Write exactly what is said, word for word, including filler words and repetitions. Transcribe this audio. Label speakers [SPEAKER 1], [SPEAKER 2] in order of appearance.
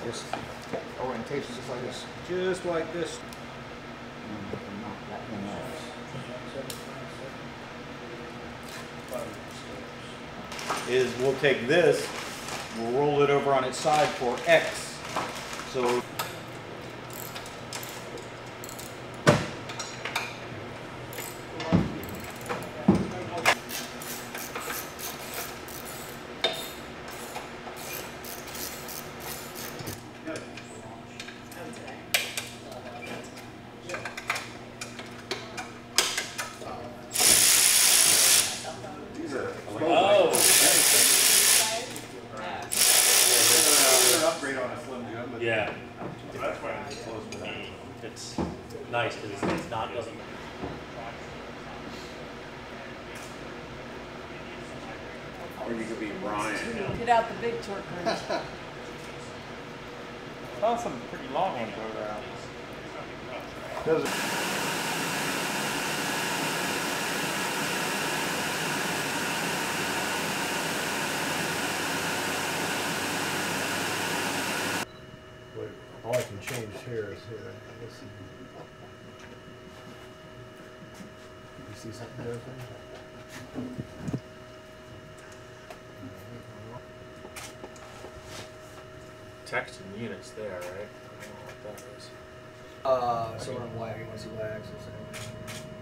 [SPEAKER 1] this orientation, just like this. Just like this.
[SPEAKER 2] And knock that one off.
[SPEAKER 1] Is we'll take this, we'll roll it over on its side for X. So
[SPEAKER 3] yeah, that's why it's close to me. It's nice because it's not doesn't.
[SPEAKER 4] Or you could be Brian.
[SPEAKER 5] Get out the big torque wrench.
[SPEAKER 6] Saw some pretty long ones go around.
[SPEAKER 1] does it?
[SPEAKER 7] All I can change here is here. Let's see. You see something there?
[SPEAKER 3] Text and units there, right? I don't know what that is.
[SPEAKER 7] Uh, so on Y, you want to see Y axis.